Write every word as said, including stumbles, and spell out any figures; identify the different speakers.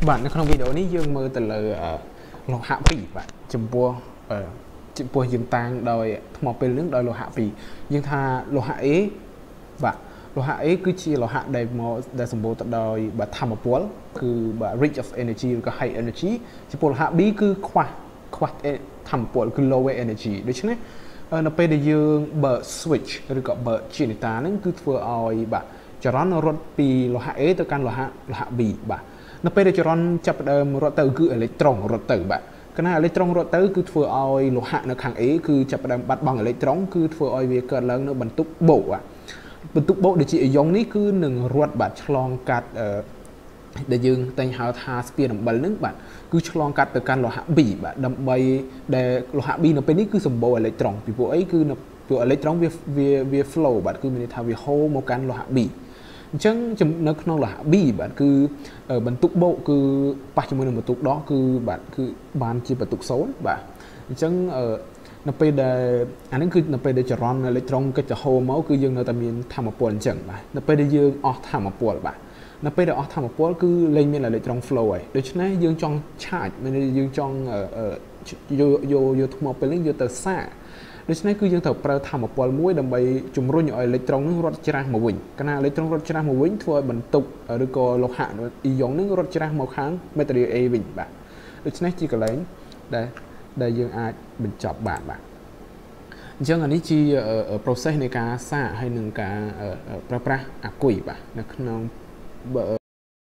Speaker 1: bạnในวีดีโอนี้យើងមើលទៅលើលោហៈពីរបាទចំពោះចំពោះយើងតាំងដោយថ្មពេលនឹងដោយលោហៈពីរយើងថាលោហៈ A បាទលោហៈ A គឺជាលោហៈដែលមកដែលសម្បូរទៅដោយបាទធម្មពលគឺបាទ rich of energy ឬក៏ high energy ចំពោះលោហៈ B គឺខ្វះខ្វះធម្មពលគឺ low energy ដូច្នេះនៅពេលដែលយើងបើ switch ឬក៏បើ generator ហ្នឹងគឺធ្វើឲ្យបាទចរន្តរត់ពីលោហៈ A ទៅកាន់លោហៈលោហៈ B បាទនៅពេលដែលចរន្តចាប់ផ្ដើមរត់ទៅគឺអេឡិចត្រូនរត់ទៅបាទគណៈអេឡិចត្រូនរត់ទៅគឺធ្វើឲ្យលោហៈនៅខាង A គឺចាប់ផ្ដើមបាត់បង់អេឡិចត្រូនគឺធ្វើឲ្យវាកើតឡើងនៅបន្ទុកបូកបាទបន្ទុកបូកដែលជាអ៊ីយ៉ុងនេះគឺនឹងរត់បាទឆ្លងកាត់ដែលយើងតែងហៅថាស្ពានអំបិលហ្នឹងបាទគឺឆ្លងកាត់ទៅកាន់លោហៈ B បាទដើម្បីដែលលោហៈ B នៅពេលនេះគឺសម្បូរអេឡិចត្រូនពីព្រោះអីគឺនៅព្រោះអេឡិចត្រូនវាវា flow បាទគឺមានន័យថាវាហូរមកកាន់លោហៈ B អញ្ចឹងនៅក្នុងលោហៈ B បាទគឺបន្ទុកបូកគឺប៉ះជាមួយនឹងបន្ទុកដកគឺបាទគឺបានជាបន្ទុកសូន្យបាទអញ្ចឹងនៅពេលដែលអានេះគឺនៅពេលដែលចរន្តអេឡិចត្រូនកិច្ចទៅហូរមកគឺយើងនៅតែមានធម្មពលអញ្ចឹងបាទនៅពេលដែលយើងអស់ធម្មពលបាទនៅពេលដែលអស់ធម្មពលគឺលែងមានអេឡិចត្រូន flow ហើយដូច្នេះយើងចង់ charge មានយើងចង់យកយកយកថ្មពេលនេះយកទៅសាកដូច្នេះគឺយើងត្រូវប្រើធម្មពលមួយដើម្បីជំរុញឲ្យអេឡិចត្រូននឹងរត់ច្រាសមកវិញកាលណាអេឡិចត្រូនរត់ច្រាសមកវិញធ្វើឲ្យបន្ទុកឬក៏លោហៈអ៊ីយ៉ុងនឹងរត់ច្រាសមកខាង material A វិញបាទដូច្នេះជាកន្លែងដែលដែលយើងអាចបញ្ចប់បានបាទអញ្ចឹងអានេះជា process នៃការសាកហើយនឹងការប្រើប្រាស់អាគុយបាទនៅក្នុង